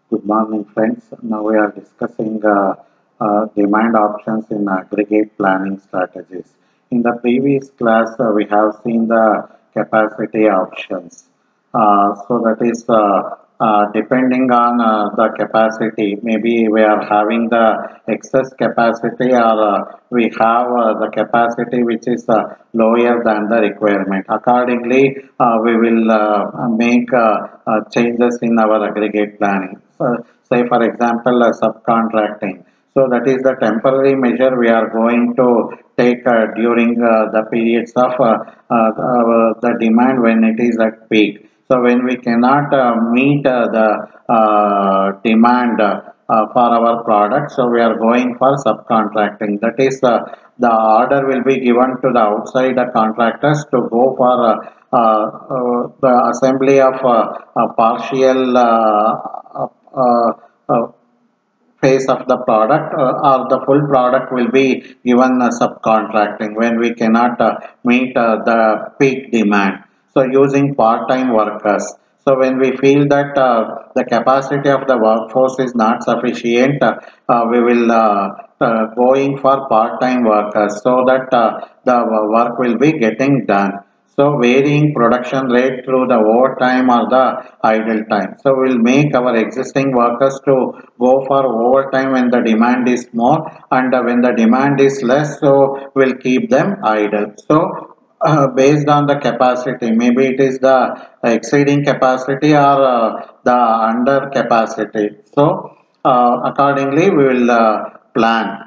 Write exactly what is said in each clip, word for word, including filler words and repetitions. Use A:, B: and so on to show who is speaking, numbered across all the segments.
A: Good morning, friends. Now we are discussing uh, uh, demand options in aggregate planning strategies. In the previous class, uh, we have seen the capacity options. Uh, so that is uh, uh, depending on uh, the capacity. Maybe we are having the excess capacity, or uh, we have uh, the capacity which is uh, lower than the requirement. Accordingly, uh, we will uh, make uh, uh, changes in our aggregate planning. So, say for example, uh, subcontracting. So that is the temporary measure we are going to take uh, during uh, the periods of uh, uh, uh, the demand when it is at peak. So when we cannot uh, meet uh, the uh, demand uh, uh, for our product, so we are going for subcontracting. That is, uh, the order will be given to the outside uh, contractors to go for uh, uh, uh, the assembly of uh, a partial uh, uh, uh, uh, phase of the product, uh, or the full product will be given uh, subcontracting when we cannot uh, meet uh, the peak demand. So using part-time workers. So when we feel that uh, the capacity of the workforce is not sufficient, uh, uh, we will uh, uh, going for part-time workers so that uh, the work will be getting done. So varying production rate through the overtime or the idle time. So we'll make our existing workers to go for overtime when the demand is more, and uh, when the demand is less, so we'll keep them idle. So uh, based on the capacity, maybe it is the exceeding capacity or uh, the under capacity. So uh, accordingly we will uh, plan.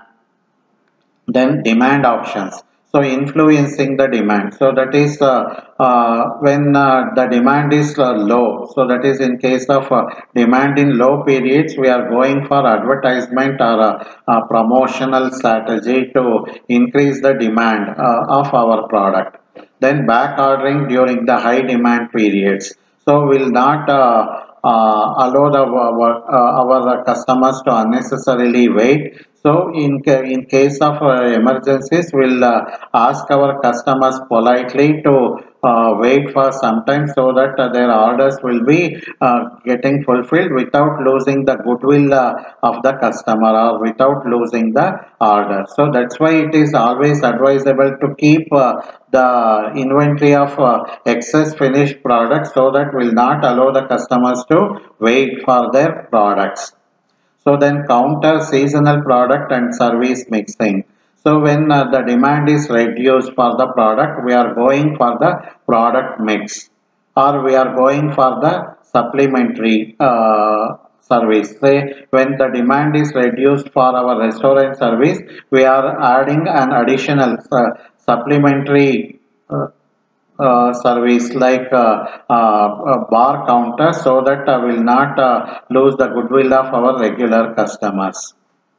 A: Then demand options, so influencing the demand, so that is uh, uh, when uh, the demand is uh, low, so that is in case of uh, demand in low periods, we are going for advertisement or a, a promotional strategy to increase the demand uh, of our product. Then back ordering during the high demand periods, so will not uh, uh, allow the, uh, uh, our customers to unnecessarily wait. So in, in case of uh, emergencies, we'll uh, ask our customers politely to uh, wait for some time so that uh, their orders will be uh, getting fulfilled without losing the goodwill uh, of the customer or without losing the order. So that's why it is always advisable to keep uh, the inventory of uh, excess finished products so that will not allow the customers to wait for their products. So then counter seasonal product and service mixing. So when uh, the demand is reduced for the product, we are going for the product mix, or we are going for the supplementary uh, service. Say when the demand is reduced for our restaurant service, we are adding an additional uh, supplementary uh, uh, service like uh, uh, a bar counter so that uh, will not uh, lose the goodwill of our regular customers.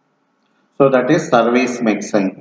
A: So that is service mixing.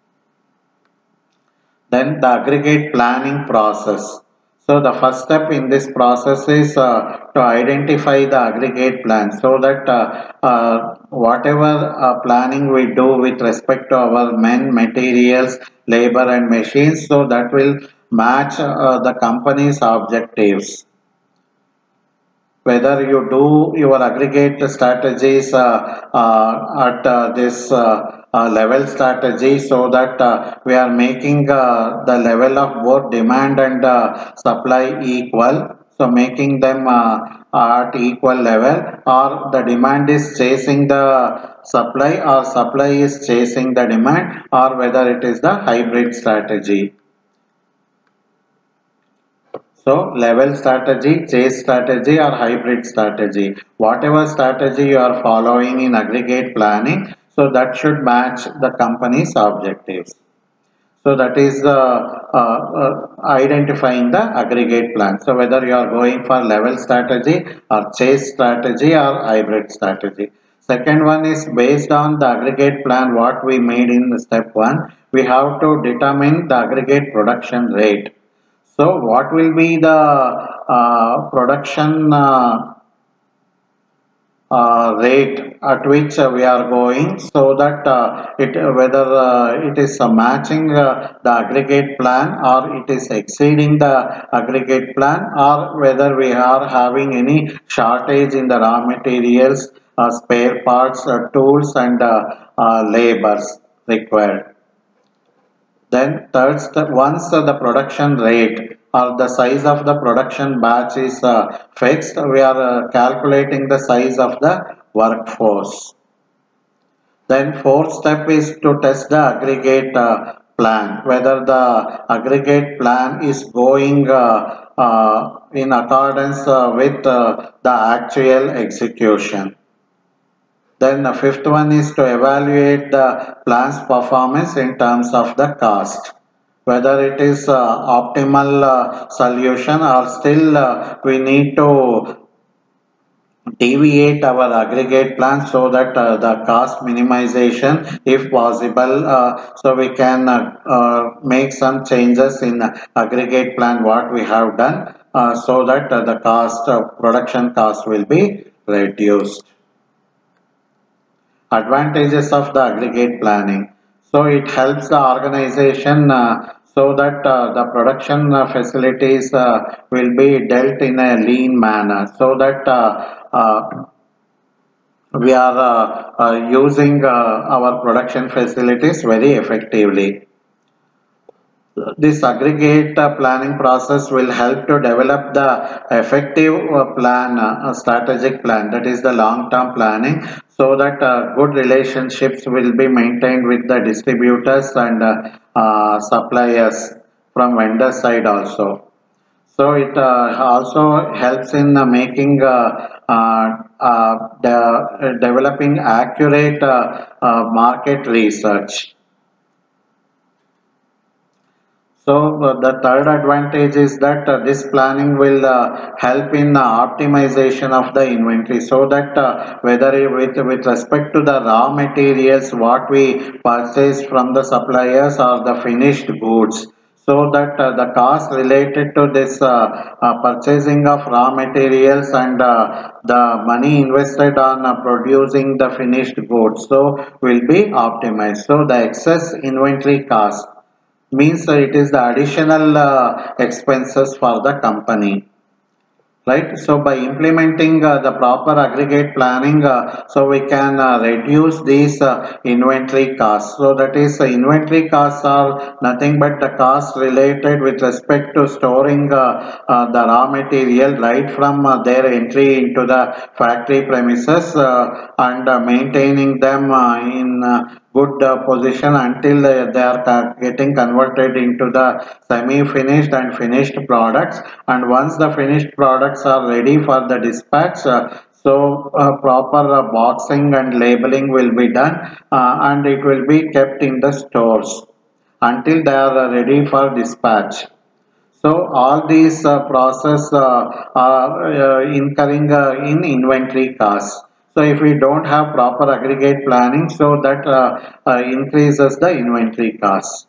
A: Then the aggregate planning process. So the first step in this process is uh, to identify the aggregate plan, so that uh, uh, whatever uh, planning we do with respect to our men, materials, labor and machines, so that will match uh, the company's objectives. Whether you do your aggregate strategies uh, uh, at uh, this uh, uh, level strategy, so that uh, we are making uh, the level of both demand and uh, supply equal, so making them uh, at equal level, or the demand is chasing the supply or supply is chasing the demand, or whether it is the hybrid strategy. So level strategy, chase strategy or hybrid strategy, whatever strategy you are following in aggregate planning, so that should match the company's objectives. So that is uh, uh, uh, identifying the aggregate plan. So whether you are going for level strategy or chase strategy or hybrid strategy. Second one is based on the aggregate plan what we made in step one, we have to determine the aggregate production rate. So what will be the uh, production uh, uh, rate at which uh, we are going, so that uh, it whether uh, it is uh, matching uh, the aggregate plan, or it is exceeding the aggregate plan, or whether we are having any shortage in the raw materials, uh, spare parts, uh, tools, and uh, uh, labors required. Then third step, once uh, the production rate or the size of the production batch is uh, fixed, we are uh, calculating the size of the workforce. Then fourth step is to test the aggregate uh, plan, whether the aggregate plan is going uh, uh, in accordance uh, with uh, the actual execution. Then the fifth one is to evaluate the plan's performance in terms of the cost, whether it is uh, optimal uh, solution, or still uh, we need to deviate our aggregate plan, so that uh, the cost minimization if possible, uh, so we can uh, uh, make some changes in aggregate plan what we have done, uh, so that uh, the cost uh, production cost will be reduced. Advantages of the aggregate planning. So it helps the organization uh, so that uh, the production uh, facilities uh, will be dealt in a lean manner, so that uh, uh, we are uh, uh, using uh, our production facilities very effectively. This aggregate uh, planning process will help to develop the effective uh, plan, uh, strategic plan, that is the long-term planning, so that uh, good relationships will be maintained with the distributors and uh, uh, suppliers from vendor side also. So it uh, also helps in uh, making uh, uh, uh, de developing accurate uh, uh, market research. So uh, the third advantage is that uh, this planning will uh, help in uh, optimization of the inventory, so that uh, whether it- with with respect to the raw materials what we purchase from the suppliers, or the finished goods, so that uh, the cost related to this uh, uh, purchasing of raw materials, and uh, the money invested on uh, producing the finished goods, so will be optimized. So the excess inventory cost means uh, it is the additional uh, expenses for the company, right? So by implementing uh, the proper aggregate planning, uh, so we can uh, reduce these uh, inventory costs. So that is, uh, inventory costs are nothing but the costs related with respect to storing uh, uh, the raw material right from uh, their entry into the factory premises, uh, and uh, maintaining them uh, in uh, good uh, position until uh, they are uh, getting converted into the semi-finished and finished products. And once the finished products are ready for the dispatch, uh, so uh, proper uh, boxing and labeling will be done, uh, and it will be kept in the stores until they are uh, ready for dispatch. So all these uh, process uh, are uh, incurring uh, in inventory costs. So if we don't have proper aggregate planning, so that uh, uh, increases the inventory costs.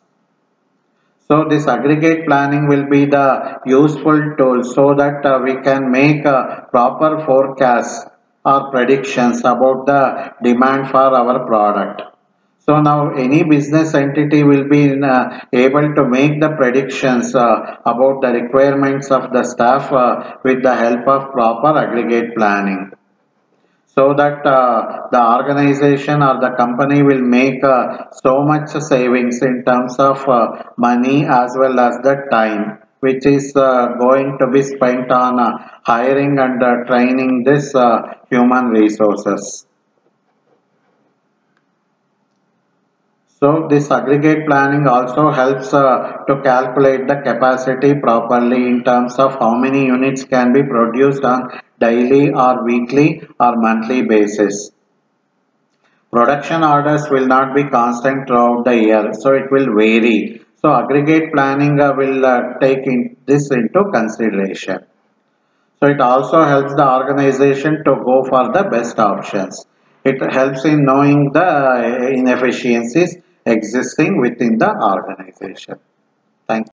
A: So this aggregate planning will be the useful tool, so that uh, we can make uh, proper forecasts or predictions about the demand for our product. So now any business entity will be uh, able to make the predictions uh, about the requirements of the staff uh, with the help of proper aggregate planning, so that uh, the organization or the company will make uh, so much savings in terms of uh, money as well as the time, which is uh, going to be spent on uh, hiring and uh, training this uh, human resources. So this aggregate planning also helps uh, to calculate the capacity properly in terms of how many units can be produced on daily or weekly or monthly basis. Production orders will not be constant throughout the year, so it will vary. So aggregate planning uh, will uh, take in this into consideration. So it also helps the organization to go for the best options. It helps in knowing the uh, inefficiencies existing within the organization. Thank you.